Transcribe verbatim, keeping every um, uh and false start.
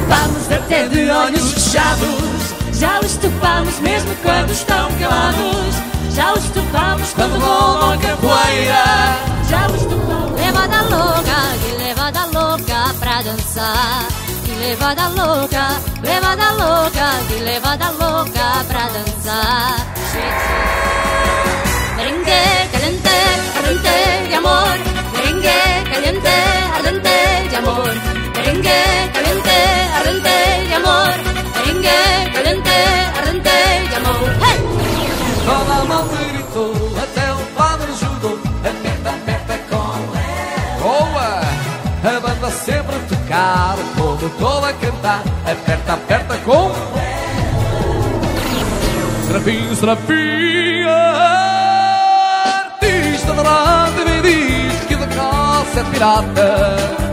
Vamos até de olhos fechados, já os topamos mesmo quando estão calados. Já os topamos quando rolam a capoeira. Já os topamos. Levada louca, que levada louca pra dançar. Que levada louca, levada louca, que levada louca pra dançar. Merengue caliente, ardente de amor. Merengue caliente, ardente de amor. Merengue caliente, ardente de amor. Merengue caliente, ardente de amor. Hey! Toda a malta gritou, até o padre ajudou. Aperta, aperta com ela. Boa! A banda sempre a tocar, o povo todo a cantar. Aperta, aperta com Serafim, Serafim, artista da rádio, me diz que da calça é pirata.